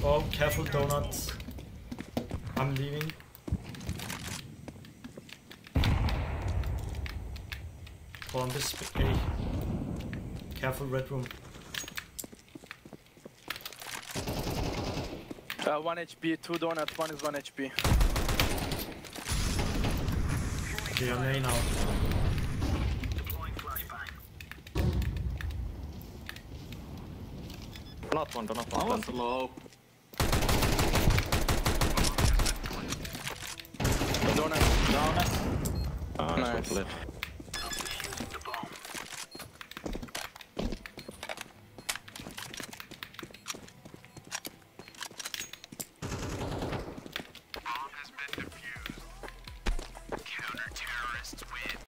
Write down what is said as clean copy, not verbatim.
Oh, careful, donuts. I'm leaving. Columbus A. Careful, red room. 1 HP, 2 donuts, 1 is 1 HP. Okay, on A now. Not one. One's low. Donuts. Donuts. Ah, Nice. nice.